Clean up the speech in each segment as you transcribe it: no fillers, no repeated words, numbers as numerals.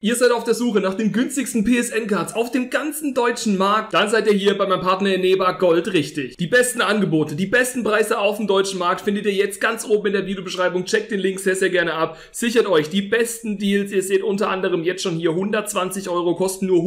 Ihr seid auf der Suche nach den günstigsten PSN-Cards auf dem ganzen deutschen Markt? Dann seid ihr hier bei meinem Partner Eneba Gold richtig. Die besten Angebote, die besten Preise auf dem deutschen Markt findet ihr jetzt ganz oben in der Videobeschreibung. Checkt den Link sehr, sehr gerne ab. Sichert euch die besten Deals. Ihr seht unter anderem jetzt schon hier 120 Euro, kosten nur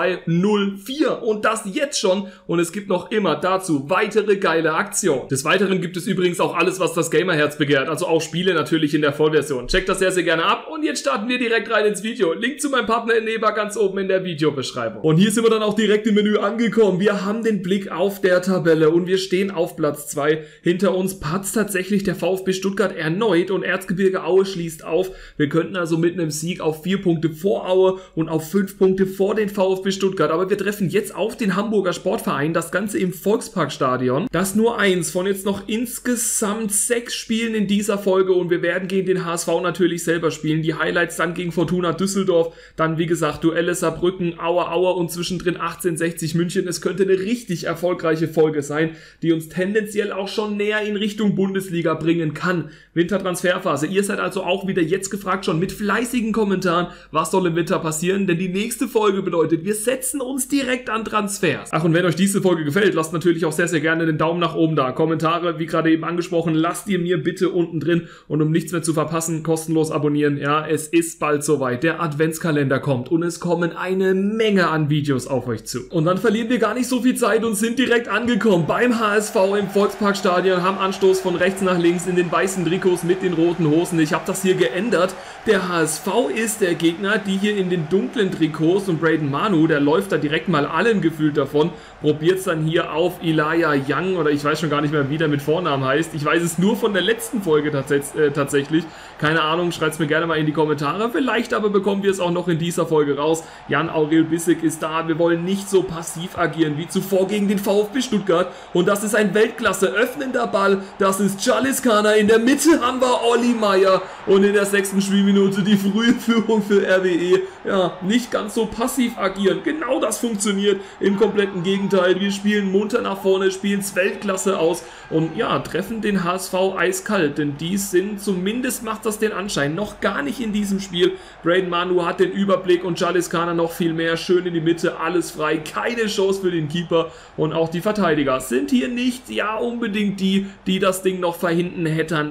102,04 und das jetzt schon. Und es gibt noch immer dazu weitere geile Aktionen. Des Weiteren gibt es übrigens auch alles, was das Gamerherz begehrt. Also auch Spiele natürlich in der Vollversion. Checkt das sehr, sehr gerne ab und jetzt starten wir direkt rein ins Video. Link zu meinem Partner Eneba ganz oben in der Videobeschreibung. Und hier sind wir dann auch direkt im Menü angekommen. Wir haben den Blick auf der Tabelle und wir stehen auf Platz 2. Hinter uns patzt tatsächlich der VfB Stuttgart erneut und Erzgebirge Aue schließt auf. Wir könnten also mit einem Sieg auf 4 Punkte vor Aue und auf 5 Punkte vor den VfB Stuttgart. Aber wir treffen jetzt auf den Hamburger Sportverein, das Ganze im Volksparkstadion. Das nur eins von jetzt noch insgesamt 6 Spielen in dieser Folge und wir werden gegen den HSV natürlich selber spielen. Die Highlights dann gegen Fortuna Düsseldorf. Dann, wie gesagt, Duelle Saarbrücken, Aue und zwischendrin 1860 München. Es könnte eine richtig erfolgreiche Folge sein, die uns tendenziell auch schon näher in Richtung Bundesliga bringen kann. Wintertransferphase. Ihr seid also auch wieder jetzt gefragt, schon mit fleißigen Kommentaren, was soll im Winter passieren? Denn die nächste Folge bedeutet, wir setzen uns direkt an Transfers. Ach, und wenn euch diese Folge gefällt, lasst natürlich auch sehr, sehr gerne den Daumen nach oben da. Kommentare, wie gerade eben angesprochen, lasst ihr mir bitte unten drin. Und um nichts mehr zu verpassen, kostenlos abonnieren. Ja, es ist bald soweit. Der Adventskalender kommt und es kommen eine Menge an Videos auf euch zu. Und dann verlieren wir gar nicht so viel Zeit und sind direkt angekommen beim HSV im Volksparkstadion, haben Anstoß von rechts nach links in den weißen Trikots mit den roten Hosen. Ich habe das hier geändert. Der HSV ist der Gegner, die hier in den dunklen Trikots und Braden Manu, der läuft da direkt mal allen gefühlt davon, probiert es dann hier auf Elijah Young oder ich weiß schon gar nicht mehr, wie der mit Vornamen heißt. Ich weiß es nur von der letzten Folge tatsächlich. Keine Ahnung, schreibt es mir gerne mal in die Kommentare. Vielleicht aber bekommen wir es auch noch in dieser Folge raus. Jan Aurel Bissek ist da. Wir wollen nicht so passiv agieren wie zuvor gegen den VfB Stuttgart. Und das ist ein Weltklasse öffnender Ball. Das ist Charles Kana. In der Mitte haben wir Olli Meier. Und in der 6. Spielminute die frühe Führung für RWE. Ja, nicht ganz so passiv agieren. Genau das funktioniert. Im kompletten Gegenteil. Wir spielen munter nach vorne, spielen es Weltklasse aus. Und ja, treffen den HSV eiskalt. Denn die sind, zumindest macht das den Anschein, noch gar nicht in diesem Spiel. Braden Manu hat den Überblick und Charles Kana noch viel mehr. Schön in die Mitte, alles frei. Keine Chance für den Keeper. Und auch die Verteidiger sind hier nicht, ja, unbedingt die das Ding noch verhindern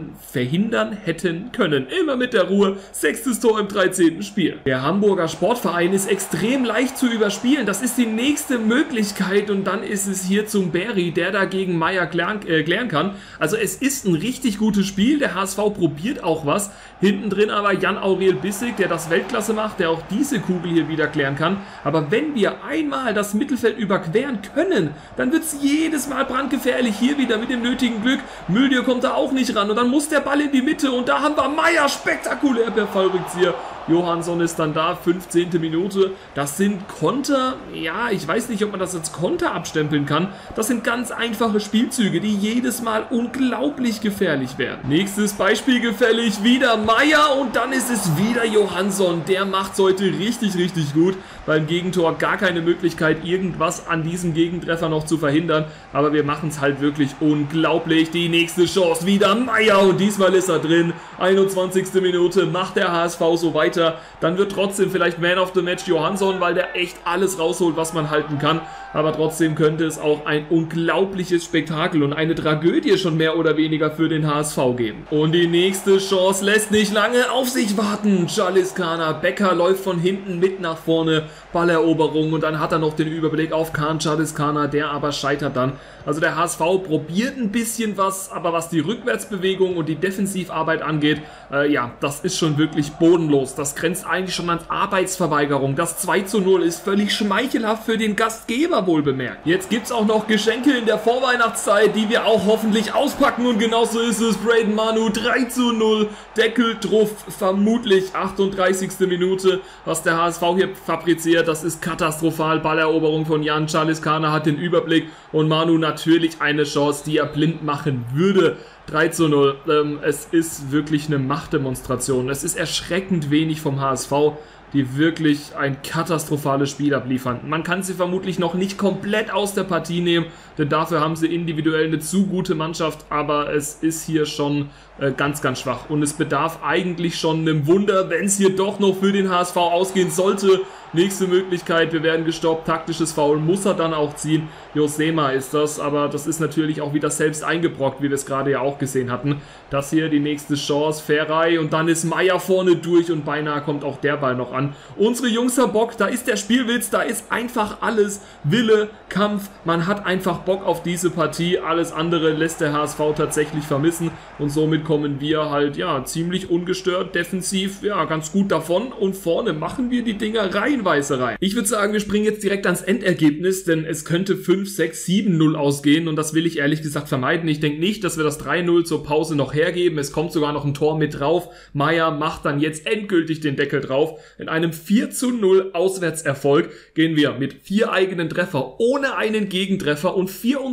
hätten können. Immer mit der Ruhe. 6. Tor im 13. Spiel. Der Hamburger Sportverein ist extrem leicht zu überspielen. Das ist die nächste Möglichkeit und dann ist es hier zum Berry, der dagegen Meier klären kann. Also es ist ein richtig gutes Spiel. Der HSV probiert auch was. Hinten drin aber Jan Aurel Bissek, der das Weltklasse macht, der auch diese Kugel hier wieder klären kann. Aber wenn wir einmal das Mittelfeld überqueren können, dann wird es jedes Mal brandgefährlich. Hier wieder mit dem nötigen Glück. Müldier kommt da auch nicht ran und dann muss der Ball in die Mitte und da haben wir Meier, spektakulär per Fallrückzieher. Johansson ist dann da, 15. Minute. Das sind Konter, ja, ich weiß nicht, ob man das als Konter abstempeln kann. Das sind ganz einfache Spielzüge, die jedes Mal unglaublich gefährlich werden. Nächstes Beispiel gefällig, wieder Meier und dann ist es wieder Johansson. Der macht es heute richtig, richtig gut. Beim Gegentor gar keine Möglichkeit, irgendwas an diesem Gegentreffer noch zu verhindern. Aber wir machen es halt wirklich unglaublich. Die nächste Chance, wieder Meier und diesmal ist er drin. 21. Minute, macht der HSV so weiter. Dann wird trotzdem vielleicht Man of the Match Johansson, weil der echt alles rausholt, was man halten kann. Aber trotzdem könnte es auch ein unglaubliches Spektakel und eine Tragödie schon mehr oder weniger für den HSV geben. Und die nächste Chance lässt nicht lange auf sich warten. Charles Kana, Becker läuft von hinten mit nach vorne, Balleroberung und dann hat er noch den Überblick auf Charles Kana, der aber scheitert dann. Also der HSV probiert ein bisschen was, aber was die Rückwärtsbewegung und die Defensivarbeit angeht, ja, das ist schon wirklich bodenlos. Das grenzt eigentlich schon an Arbeitsverweigerung. Das 2:0 ist völlig schmeichelhaft für den Gastgeber, wohl bemerkt. Jetzt gibt es auch noch Geschenke in der Vorweihnachtszeit, die wir auch hoffentlich auspacken und genauso ist es. Braden Manu 3:0, Deckel drauf, vermutlich 38. Minute, was der HSV hier fabriziert, das ist katastrophal. Balleroberung von Jan, Charles Kana hat den Überblick und Manu natürlich eine Chance, die er blind machen würde. 3:0, es ist wirklich eine Machtdemonstration. Es ist erschreckend wenig vom HSV. die wirklich ein katastrophales Spiel abliefern. Man kann sie vermutlich noch nicht komplett aus der Partie nehmen, denn dafür haben sie individuell eine zu gute Mannschaft, aber es ist hier schon ganz, ganz schwach und es bedarf eigentlich schon einem Wunder, wenn es hier doch noch für den HSV ausgehen sollte. Nächste Möglichkeit, wir werden gestoppt, taktisches Foul muss er dann auch ziehen. Josema ist das, aber das ist natürlich auch wieder selbst eingebrockt, wie wir es gerade ja auch gesehen hatten. Das hier die nächste Chance, Ferrei und dann ist Meier vorne durch und beinahe kommt auch der Ball noch an. Unsere Jungs haben Bock, da ist der Spielwitz, da ist einfach alles Wille, Kampf, man hat einfach Bock auf diese Partie, alles andere lässt der HSV tatsächlich vermissen und somit kommen wir halt, ja, ziemlich ungestört, defensiv, ja, ganz gut davon und vorne machen wir die Dinger reihenweise rein. Ich würde sagen, wir springen jetzt direkt ans Endergebnis, denn es könnte 5, 6, 7-0 ausgehen und das will ich ehrlich gesagt vermeiden. Ich denke nicht, dass wir das 3-0 zur Pause noch hergeben, es kommt sogar noch ein Tor mit drauf. Meier macht dann jetzt endgültig den Deckel drauf. In einem 4-0 Auswärtserfolg gehen wir mit 4 eigenen Treffer, ohne einen Gegentreffer und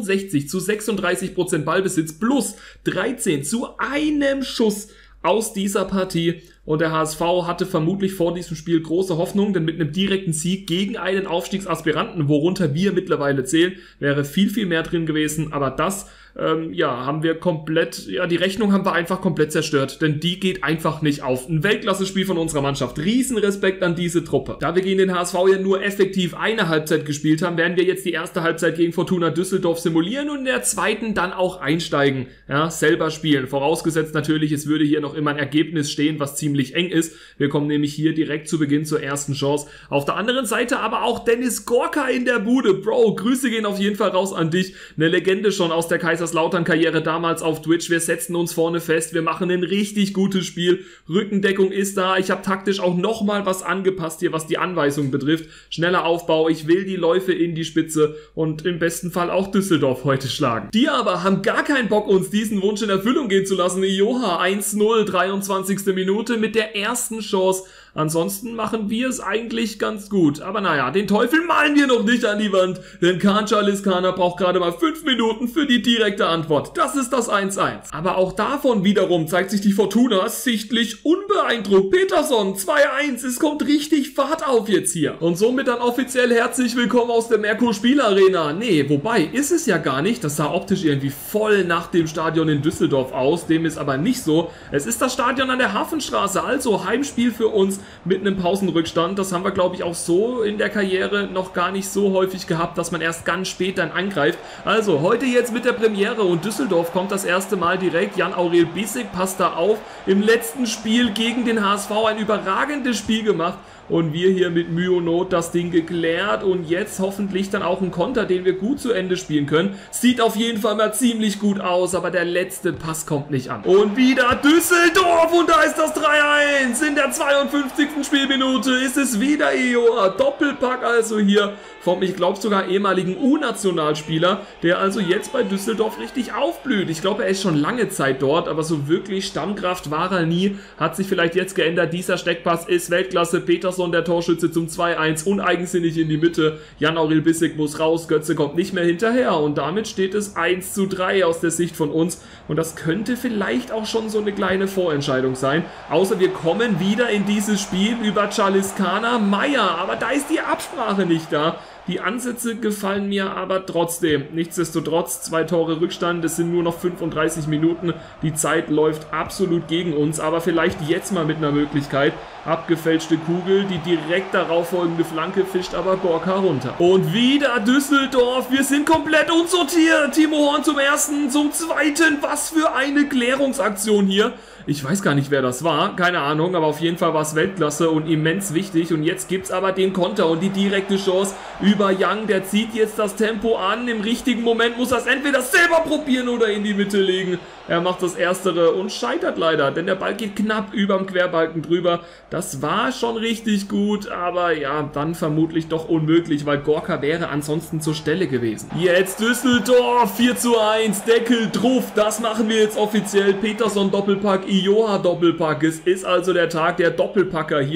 64-36% Ballbesitz plus 13 zu einem Schuss aus dieser Partie. Und der HSV hatte vermutlich vor diesem Spiel große Hoffnung, denn mit einem direkten Sieg gegen einen Aufstiegsaspiranten, worunter wir mittlerweile zählen, wäre viel, viel mehr drin gewesen. Aber das, ja, haben wir komplett, ja, die Rechnung haben wir einfach komplett zerstört, denn die geht einfach nicht auf. Ein Weltklasse-Spiel von unserer Mannschaft. Riesenrespekt an diese Truppe. Da wir gegen den HSV ja nur effektiv eine Halbzeit gespielt haben, werden wir jetzt die erste Halbzeit gegen Fortuna Düsseldorf simulieren und in der zweiten dann auch einsteigen. Ja, selber spielen. Vorausgesetzt natürlich, es würde hier noch immer ein Ergebnis stehen, was ziemlich eng ist. Wir kommen nämlich hier direkt zu Beginn zur ersten Chance. Auf der anderen Seite aber auch Dennis Gorka in der Bude. Bro, Grüße gehen auf jeden Fall raus an dich. Eine Legende schon aus der Kaiserslautern-Karriere damals auf Twitch. Wir setzen uns vorne fest. Wir machen ein richtig gutes Spiel. Rückendeckung ist da. Ich habe taktisch auch nochmal was angepasst hier, was die Anweisung betrifft. Schneller Aufbau. Ich will die Läufe in die Spitze und im besten Fall auch Düsseldorf heute schlagen. Die aber haben gar keinen Bock, uns diesen Wunsch in Erfüllung gehen zu lassen. Joha, 1-0, 23. Minute mit der ersten Chance. Ansonsten machen wir es eigentlich ganz gut. Aber naja, den Teufel malen wir noch nicht an die Wand, denn Kaan Caliskana braucht gerade mal 5 Minuten für die direkte Antwort. Das ist das 1-1. Aber auch davon wiederum zeigt sich die Fortuna sichtlich unbeeindruckt. Peterson, 2-1. Es kommt richtig Fahrt auf jetzt hier. Und somit dann offiziell herzlich willkommen aus der Merkur Spielarena. Nee, wobei, ist es ja gar nicht. Das sah optisch irgendwie voll nach dem Stadion in Düsseldorf aus. Dem ist aber nicht so. Es ist das Stadion an der Hafenstraße, also Heimspiel für uns mit einem Pausenrückstand. Das haben wir, glaube ich, auch so in der Karriere noch gar nicht so häufig gehabt, dass man erst ganz spät dann angreift. Also, heute jetzt mit der Premiere und Düsseldorf kommt das erste Mal direkt. Jan-Aurel Bissek passt da auf. Im letzten Spiel gegen den HSV ein überragendes Spiel gemacht. Und wir hier mit Mühe und Not das Ding geklärt und jetzt hoffentlich dann auch ein Konter, den wir gut zu Ende spielen können. Sieht auf jeden Fall mal ziemlich gut aus, aber der letzte Pass kommt nicht an. Und wieder Düsseldorf und da ist das 3-1. In der 52. Spielminute ist es wieder Ejoa. Doppelpack also hier vom, ich glaube sogar ehemaligen U-Nationalspieler, der also jetzt bei Düsseldorf richtig aufblüht. Ich glaube, er ist schon lange Zeit dort, aber so wirklich Stammkraft war er nie. Hat sich vielleicht jetzt geändert. Dieser Steckpass ist Weltklasse. Peterson, der Torschütze zum 2-1, uneigensinnig in die Mitte. Jan-Aurel Bissek muss raus, Götze kommt nicht mehr hinterher und damit steht es 1-3 aus der Sicht von uns und das könnte vielleicht auch schon so eine kleine Vorentscheidung sein. Außer wir kommen wieder in dieses Spiel über Caliskana Meier, aber da ist die Absprache nicht da. Die Ansätze gefallen mir aber trotzdem. Nichtsdestotrotz, 2 Tore Rückstand, es sind nur noch 35 Minuten. Die Zeit läuft absolut gegen uns, aber vielleicht jetzt mal mit einer Möglichkeit. Abgefälschte Kugel, die direkt darauf folgende Flanke fischt aber Gorka runter. Und wieder Düsseldorf, wir sind komplett unsortiert. Timo Horn zum ersten, zum zweiten. Was für eine Klärungsaktion hier. Ich weiß gar nicht, wer das war, keine Ahnung, aber auf jeden Fall war es Weltklasse und immens wichtig. Und jetzt gibt es aber den Konter und die direkte Chance über Young. Der zieht jetzt das Tempo an. Im richtigen Moment muss er es entweder selber probieren oder in die Mitte legen. Er macht das Erstere und scheitert leider, denn der Ball geht knapp überm Querbalken drüber. Das war schon richtig gut, aber ja, dann vermutlich doch unmöglich, weil Gorka wäre ansonsten zur Stelle gewesen. Jetzt Düsseldorf, 4:1, Deckel drauf. Das machen wir jetzt offiziell. Peterson Doppelpack, Ijoa Doppelpack. Es ist also der Tag der Doppelpacker hier.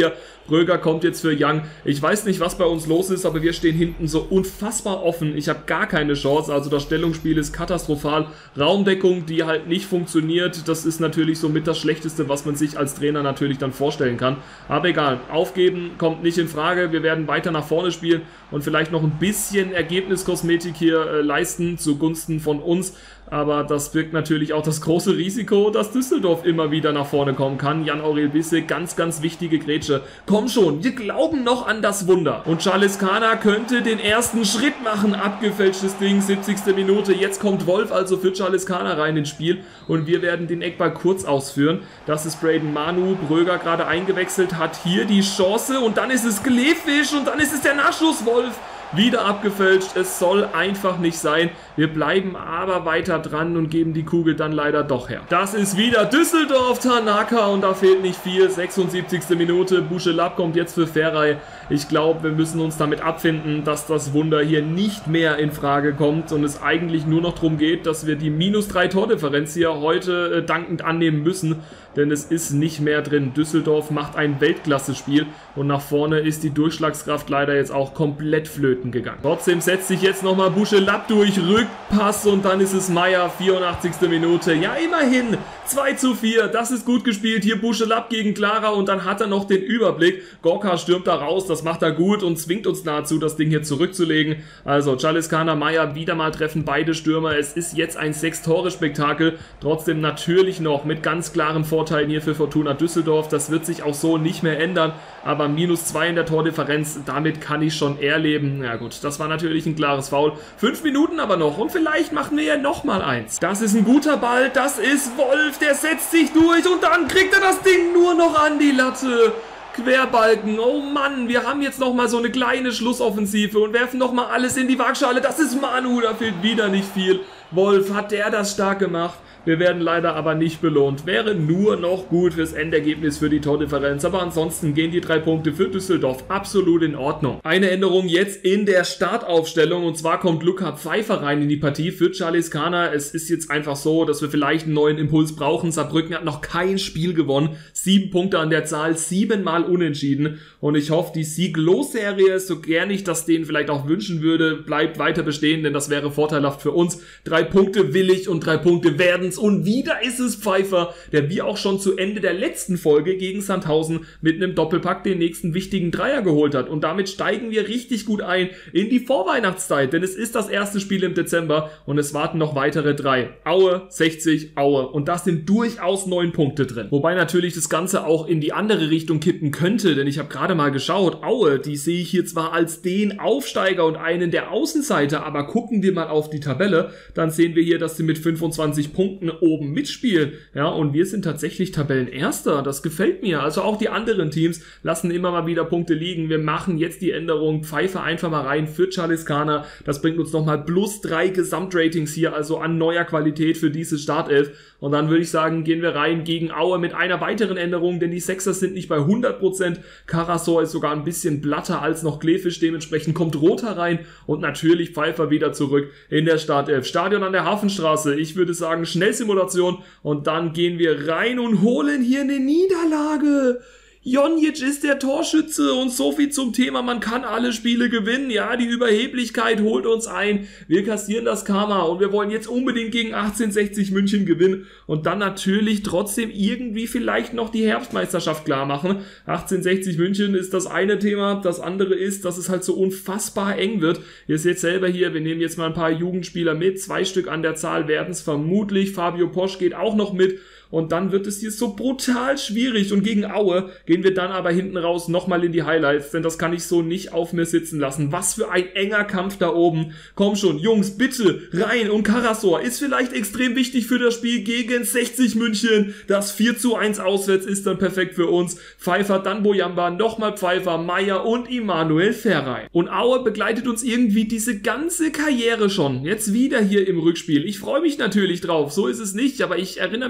Bröger kommt jetzt für Young. Ich weiß nicht, was bei uns los ist, aber wir stehen hinten so unfassbar offen. Ich habe gar keine Chance, also das Stellungsspiel ist katastrophal. Raumdeckung, die halt nicht funktioniert, das ist natürlich somit das Schlechteste, was man sich als Trainer natürlich dann vorstellen kann. Aber egal, aufgeben kommt nicht in Frage. Wir werden weiter nach vorne spielen und vielleicht noch ein bisschen Ergebniskosmetik hier leisten zugunsten von uns. Aber das birgt natürlich auch das große Risiko, dass Düsseldorf immer wieder nach vorne kommen kann. Jan-Aurel Bisse, ganz, ganz wichtige Grätsche. Komm schon, wir glauben noch an das Wunder. Und Charles Kana könnte den ersten Schritt machen. Abgefälschtes Ding, 70. Minute. Jetzt kommt Wolf also für Charles Kana rein ins Spiel. Und wir werden den Eckball kurz ausführen. Das ist Braden Manu. Bröger gerade eingewechselt, hat hier die Chance. Und dann ist es Kleefisch und dann ist es der Nachschuss Wolf. Wieder abgefälscht, es soll einfach nicht sein. Wir bleiben aber weiter dran und geben die Kugel dann leider doch her. Das ist wieder Düsseldorf, Tanaka und da fehlt nicht viel. 76. Minute, Buschelab kommt jetzt für Feray. Ich glaube, wir müssen uns damit abfinden, dass das Wunder hier nicht mehr in Frage kommt und es eigentlich nur noch darum geht, dass wir die -3 Tordifferenz hier heute dankend annehmen müssen. Denn es ist nicht mehr drin. Düsseldorf macht ein Weltklasse-Spiel und nach vorne ist die Durchschlagskraft leider jetzt auch komplett flöten gegangen. Trotzdem setzt sich jetzt nochmal Buschelab durch, Rückpass und dann ist es Meier, 84. Minute. Ja, immerhin 2:4, das ist gut gespielt. Hier Buschelab gegen Clara und dann hat er noch den Überblick. Gorka stürmt da raus, das macht er gut und zwingt uns nahezu, das Ding hier zurückzulegen. Also Charles Kana, Meier wieder mal treffen beide Stürmer. Es ist jetzt ein 6-Tore-Spektakel. Trotzdem natürlich noch mit ganz klaren Vorteilen hier für Fortuna Düsseldorf. Das wird sich auch so nicht mehr ändern. Aber -2 in der Tordifferenz, damit kann ich schon eher leben. Ja gut, das war natürlich ein klares Foul. 5 Minuten aber noch und vielleicht machen wir ja nochmal eins. Das ist ein guter Ball, das ist Wolf, der setzt sich durch und dann kriegt er das Ding nur noch an die Latte. Querbalken, oh Mann, wir haben jetzt nochmal so eine kleine Schlussoffensive und werfen nochmal alles in die Waagschale. Das ist Manu, da fehlt wieder nicht viel. Wolf, hat der das stark gemacht? Wir werden leider aber nicht belohnt. Wäre nur noch gut fürs Endergebnis für die Tordifferenz. Aber ansonsten gehen die 3 Punkte für Düsseldorf absolut in Ordnung. Eine Änderung jetzt in der Startaufstellung. Und zwar kommt Luca Pfeiffer rein in die Partie für Charles Kana. Es ist jetzt einfach so, dass wir vielleicht einen neuen Impuls brauchen. Saarbrücken hat noch kein Spiel gewonnen. 7 Punkte an der Zahl, 7-mal unentschieden. Und ich hoffe, die Sieg-Los-Serie, so gern ich das denen vielleicht auch wünschen würde, bleibt weiter bestehen, denn das wäre vorteilhaft für uns. 3 Punkte will ich und 3 Punkte werden's. Und wieder ist es Pfeiffer, der wie auch schon zu Ende der letzten Folge gegen Sandhausen mit einem Doppelpack den nächsten wichtigen Dreier geholt hat. Und damit steigen wir richtig gut ein in die Vorweihnachtszeit, denn es ist das erste Spiel im Dezember und es warten noch weitere 3. Aue, 60, Aue. Und das sind durchaus 9 Punkte drin. Wobei natürlich das Ganze auch in die andere Richtung kippen könnte, denn ich habe gerade mal geschaut, Aue, die sehe ich hier zwar als den Aufsteiger und einen der Außenseiter, aber gucken wir mal auf die Tabelle, dann sehen wir hier, dass sie mit 25 Punkten oben mitspielen, ja, und wir sind tatsächlich Tabellenerster, das gefällt mir, also auch die anderen Teams lassen immer mal wieder Punkte liegen, wir machen jetzt die Änderung, Pfeiffer einfach mal rein für Charles Kana, das bringt uns nochmal +3 Gesamtratings hier, also an neuer Qualität für diese Startelf, und dann würde ich sagen, gehen wir rein gegen Aue mit einer weiteren Änderung, denn die Sechser sind nicht bei 100%, Karasor ist sogar ein bisschen blatter als noch Kleefisch, dementsprechend kommt Rother rein und natürlich Pfeiffer wieder zurück in der Startelf. Stadion an der Hafenstraße, ich würde sagen Schnellsimulation und dann gehen wir rein und holen hier eine Niederlage. Jonjic ist der Torschütze und so viel zum Thema, man kann alle Spiele gewinnen. Ja, die Überheblichkeit holt uns ein. Wir kassieren das Karma und wir wollen jetzt unbedingt gegen 1860 München gewinnen und dann natürlich trotzdem irgendwie vielleicht noch die Herbstmeisterschaft klar machen. 1860 München ist das eine Thema, das andere ist, dass es halt so unfassbar eng wird. Ihr seht selber hier, wir nehmen jetzt mal ein paar Jugendspieler mit, 2 Stück an der Zahl werden es vermutlich. Fabio Posch geht auch noch mit. Und dann wird es hier so brutal schwierig. Und gegen Aue gehen wir dann aber hinten raus nochmal in die Highlights. Denn das kann ich so nicht auf mir sitzen lassen. Was für ein enger Kampf da oben. Komm schon, Jungs, bitte rein. Und Karasor ist vielleicht extrem wichtig für das Spiel gegen 60 München. Das 4:1 auswärts ist dann perfekt für uns. Pfeiffer, dann Bojamba, nochmal Pfeiffer, Meier und Immanuel Feray. Und Aue begleitet uns irgendwie diese ganze Karriere schon. Jetzt wieder hier im Rückspiel. Ich freue mich natürlich drauf. So ist es nicht. Aber ich erinnere mich auch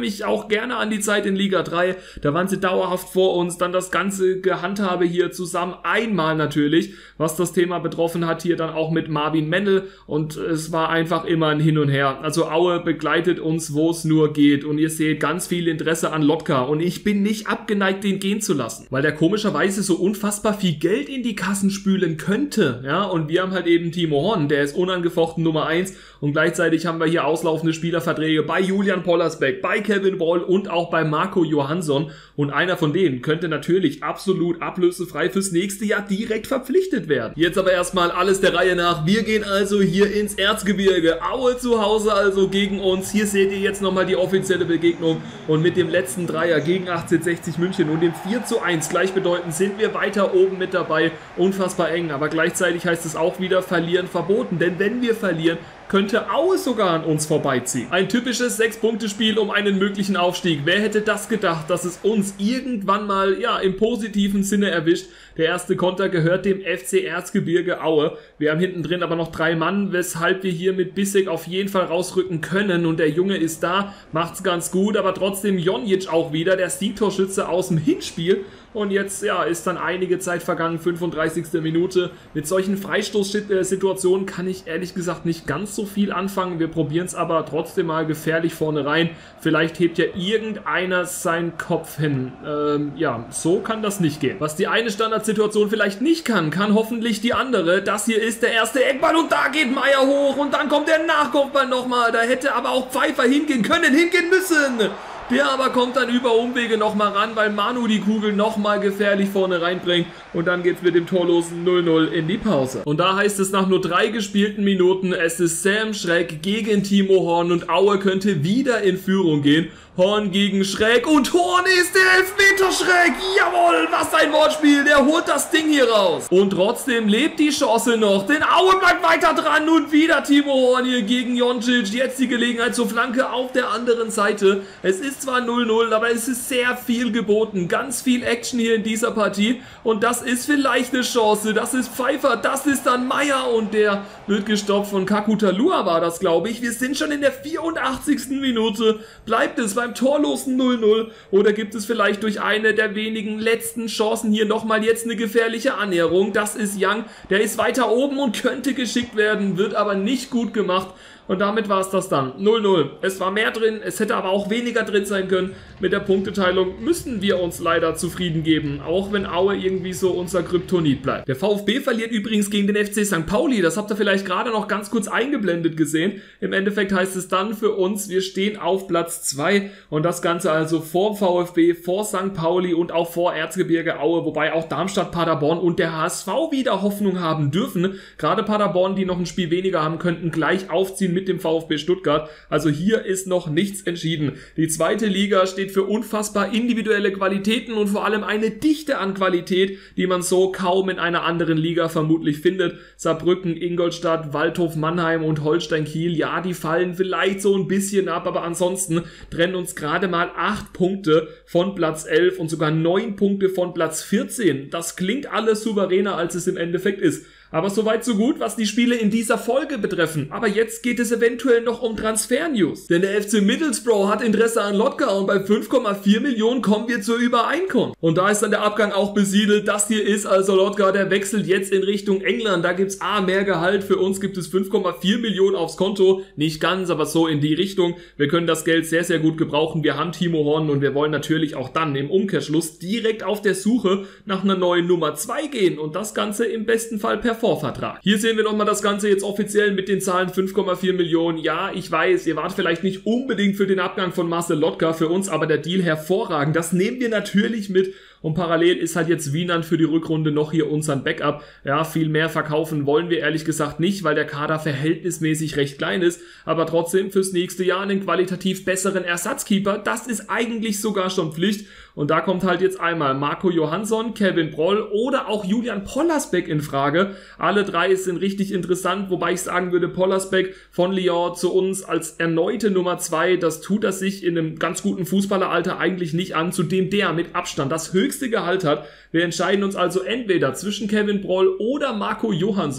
gerne an die Zeit in Liga 3. Da waren sie dauerhaft vor uns. Dann das ganze Gehandhabe hier zusammen. Einmal natürlich, was das Thema betroffen hat, hier dann auch mit Marvin Mendel. Und es war einfach immer ein Hin und Her. Also Aue begleitet uns, wo es nur geht. Und ihr seht ganz viel Interesse an Lotka. Und ich bin nicht abgeneigt, den gehen zu lassen. Weil der komischerweise so unfassbar viel Geld in die Kassen spülen könnte. Ja, und wir haben halt eben Timo Horn. Der ist unangefochten Nummer 1. Und gleichzeitig haben wir hier auslaufende Spielerverträge bei Julian Pollersbeck, bei Kevin Broll und auch bei Marco Johansson. Und einer von denen könnte natürlich absolut ablösefrei fürs nächste Jahr direkt verpflichtet werden. Jetzt aber erstmal alles der Reihe nach. Wir gehen also hier ins Erzgebirge. Aue zu Hause also gegen uns. Hier seht ihr jetzt nochmal die offizielle Begegnung. Und mit dem letzten Dreier gegen 1860 München und dem 4:1 gleichbedeutend sind wir weiter oben mit dabei. Unfassbar eng, aber gleichzeitig heißt es auch wieder, verlieren verboten. Denn wenn wir verlieren, könnte Aue sogar an uns vorbeiziehen. Ein typisches 6-Punkte-Spiel um einen möglichen Aufstieg. Wer hätte das gedacht, dass es uns irgendwann mal, ja, im positiven Sinne erwischt. Der erste Konter gehört dem FC Erzgebirge Aue. Wir haben hinten drin aber noch 3 Mann, weshalb wir hier mit Bissek auf jeden Fall rausrücken können. Und der Junge ist da, macht's ganz gut, aber trotzdem Jonjic auch wieder, der Siegtorschütze aus dem Hinspiel. Und jetzt, ja, ist dann einige Zeit vergangen, 35. Minute. Mit solchen Freistoßsituationen kann ich ehrlich gesagt nicht ganz so viel anfangen. Wir probieren es aber trotzdem mal gefährlich vorne rein. Vielleicht hebt ja irgendeiner seinen Kopf hin. Ja, so kann das nicht gehen. Was die eine Standardsituation vielleicht nicht kann, kann hoffentlich die andere. Das hier ist der erste Eckball und da geht Meier hoch und dann kommt der Nachkopfball nochmal. Da hätte aber auch Pfeiffer hingehen müssen. Der aber kommt dann über Umwege nochmal ran, weil Manu die Kugel nochmal gefährlich vorne reinbringt. Und dann geht's mit dem torlosen 0:0 in die Pause. Und da heißt es nach nur 3 gespielten Minuten, es ist Sam Schreck gegen Timo Horn und Aue könnte wieder in Führung gehen. Horn gegen Schreck und Horn ist der Elfmeter-Schreck. Jawohl, was ein Wortspiel. Der holt das Ding hier raus. Und trotzdem lebt die Chance noch, denn Aue bleibt weiter dran und wieder Timo Horn hier gegen Jončić. Jetzt die Gelegenheit zur Flanke auf der anderen Seite. Es ist zwar 0:0, aber es ist sehr viel geboten. Ganz viel Action hier in dieser Partie. Und das ist vielleicht eine Chance. Das ist Pfeiffer, das ist dann Meier und der wird gestoppt von Kakutalua war das, glaube ich. Wir sind schon in der 84. Minute. Bleibt es beim torlosen 0:0 oder gibt es vielleicht durch eine der wenigen letzten Chancen hier nochmal jetzt eine gefährliche Annäherung? Das ist Young, der ist weiter oben und könnte geschickt werden, wird aber nicht gut gemacht. Und damit war es das dann. 0:0. Es war mehr drin, es hätte aber auch weniger drin sein können. Mit der Punkteteilung müssen wir uns leider zufrieden geben, auch wenn Aue irgendwie so unser Kryptonit bleibt. Der VfB verliert übrigens gegen den FC St. Pauli. Das habt ihr vielleicht gerade noch ganz kurz eingeblendet gesehen. Im Endeffekt heißt es dann für uns, wir stehen auf Platz 2 und das Ganze also vor VfB, vor St. Pauli und auch vor Erzgebirge Aue, wobei auch Darmstadt, Paderborn und der HSV wieder Hoffnung haben dürfen. Gerade Paderborn, die noch ein Spiel weniger haben, könnten gleich aufziehen mit dem VfB Stuttgart. Also hier ist noch nichts entschieden. Die zweite Liga steht für unfassbar individuelle Qualitäten und vor allem eine Dichte an Qualität, die man so kaum in einer anderen Liga vermutlich findet. Saarbrücken, Ingolstadt, Waldhof, Mannheim und Holstein Kiel, ja, die fallen vielleicht so ein bisschen ab, aber ansonsten trennen uns gerade mal 8 Punkte von Platz 11 und sogar 9 Punkte von Platz 14. Das klingt alles souveräner, als es im Endeffekt ist. Aber soweit so gut, was die Spiele in dieser Folge betreffen. Aber jetzt geht es eventuell noch um Transfer-News. Denn der FC Middlesbrough hat Interesse an Lotka und bei 5,4 Millionen kommen wir zur Übereinkunft. Und da ist dann der Abgang auch besiedelt. Das hier ist also Lotka, der wechselt jetzt in Richtung England. Da gibt's mehr Gehalt. Für uns gibt es 5,4 Millionen aufs Konto. Nicht ganz, aber so in die Richtung. Wir können das Geld sehr, sehr gut gebrauchen. Wir haben Timo Horn und wir wollen natürlich auch dann im Umkehrschluss direkt auf der Suche nach einer neuen Nummer 2 gehen. Und das Ganze im besten Fall per Vorvertrag. Hier sehen wir nochmal das Ganze jetzt offiziell mit den Zahlen 5,4 Millionen. Ja, ich weiß, ihr wart vielleicht nicht unbedingt für den Abgang von Marcel Lotka, für uns aber der Deal hervorragend. Das nehmen wir natürlich mit. Und parallel ist halt jetzt Wieland für die Rückrunde noch hier unseren Backup. Ja, viel mehr verkaufen wollen wir ehrlich gesagt nicht, weil der Kader verhältnismäßig recht klein ist. Aber trotzdem fürs nächste Jahr einen qualitativ besseren Ersatzkeeper. Das ist eigentlich sogar schon Pflicht. Und da kommt halt jetzt einmal Marco Johansson, Kevin Broll oder auch Julian Pollersbeck in Frage. Alle 3 sind richtig interessant, wobei ich sagen würde, Pollersbeck von Lyon zu uns als erneute Nummer 2, das tut er sich in einem ganz guten Fußballeralter eigentlich nicht an, zudem der mit Abstand das höchste Gehalt hat. Wir entscheiden uns also entweder zwischen Kevin Broll oder Marco Johansson.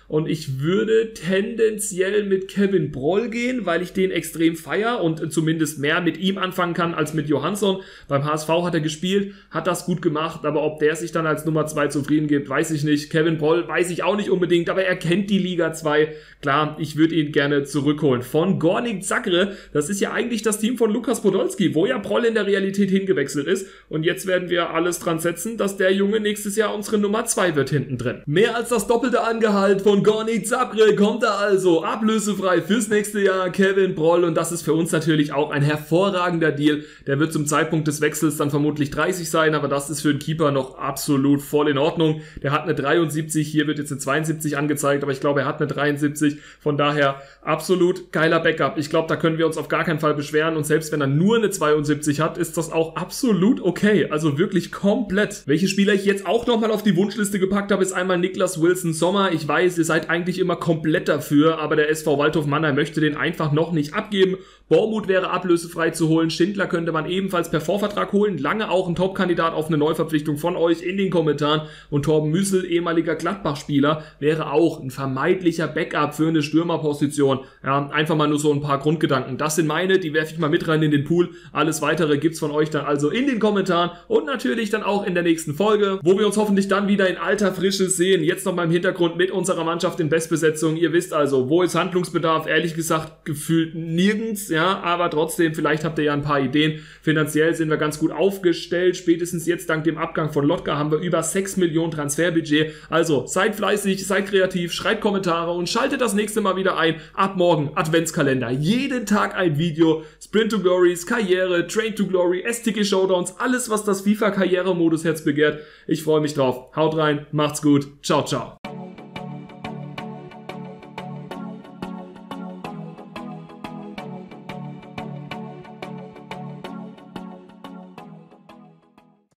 und ich würde tendenziell mit Kevin Broll gehen, weil ich den extrem feier und zumindest mehr mit ihm anfangen kann als mit Johansson. Beim HSV hat er gespielt, hat das gut gemacht, aber ob der sich dann als Nummer 2 zufrieden gibt, weiß ich nicht. Kevin Broll weiß ich auch nicht unbedingt, aber er kennt die Liga 2. Klar, ich würde ihn gerne zurückholen. Von Gornik Zagreb, das ist ja eigentlich das Team von Lukas Podolski, wo ja Broll in der Realität hingewechselt ist, und jetzt werden wir alles dran setzen, dass der Junge nächstes Jahr unsere Nummer 2 wird hinten drin. Mehr als das doppelte Angehalt von Gornik Zagreb kommt da also ablösefrei fürs nächste Jahr, Kevin Broll, und das ist für uns natürlich auch ein hervorragender Deal. Der wird zum Zeitpunkt des Wechsels dann vermutlich 30 sein, aber das ist für einen Keeper noch absolut voll in Ordnung. Der hat eine 73, hier wird jetzt eine 72 angezeigt, aber ich glaube, er hat eine 73, von daher absolut geiler Backup. Ich glaube, da können wir uns auf gar keinen Fall beschweren, und selbst wenn er nur eine 72 hat, ist das auch absolut okay, also wirklich komplett. Welche Spieler ich jetzt auch nochmal auf die Wunschliste gepackt habe, ist einmal Niklas Wilson Sommer. Ich weiß, ihr seid eigentlich immer komplett dafür, aber der SV Waldhof Mannheim möchte den einfach noch nicht abgeben. Bormuth wäre ablösefrei zu holen, Schindler könnte man ebenfalls per Vorvertrag holen, lange auch ein Top-Kandidat auf eine Neuverpflichtung von euch in den Kommentaren, und Torben Müssel, ehemaliger Gladbach-Spieler, wäre auch ein vermeintlicher Backup für eine Stürmerposition. Ja, einfach mal nur so ein paar Grundgedanken. Das sind meine, die werfe ich mal mit rein in den Pool. Alles weitere gibt's von euch dann also in den Kommentaren und natürlich dann auch in der nächsten Folge, wo wir uns hoffentlich dann wieder in alter Frische sehen. Jetzt noch mal im Hintergrund mit unserer Mannschaft in Bestbesetzung. Ihr wisst also, wo ist Handlungsbedarf? Ehrlich gesagt, gefühlt nirgends. Ja, aber trotzdem, vielleicht habt ihr ja ein paar Ideen. Finanziell sind wir ganz gut aufgestellt. Spätestens jetzt dank dem Abgang von Lotka haben wir über 6 Millionen Transferbudget. Also seid fleißig, seid kreativ, schreibt Kommentare und schaltet das nächste Mal wieder ein. Ab morgen Adventskalender. Jeden Tag ein Video. Sprint to Glories, Karriere, Train to Glory, STG Showdowns, alles was das FIFA Karrieremodus Herz begehrt. Ich freue mich drauf. Haut rein, macht's gut. Ciao, ciao.